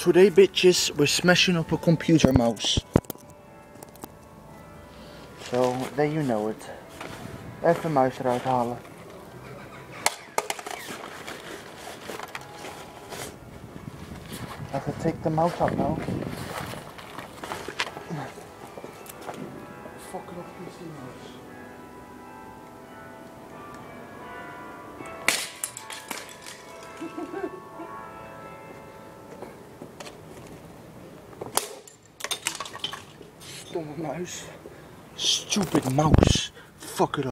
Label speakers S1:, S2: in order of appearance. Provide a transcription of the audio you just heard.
S1: Today bitches, we're smashing up a computer mouse. So, there you know it. Even muis eruit halen. I can take the mouse out now. Fucking up PC mouse. Stomme muis. Stupid mouse. Fuck it up.